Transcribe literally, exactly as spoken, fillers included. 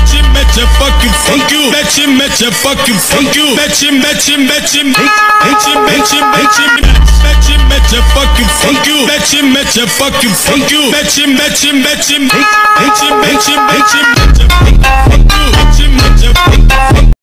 Betcha, betcha, fucking fuck you. Betcha, betcha, fucking fuck you. Betcha, betcha, betcha, betcha, betcha, betcha, betcha, betcha, fucking fuck you. Betcha, betcha, fucking fuck you. Betcha, betcha, betcha, betcha, betcha, betcha, betcha.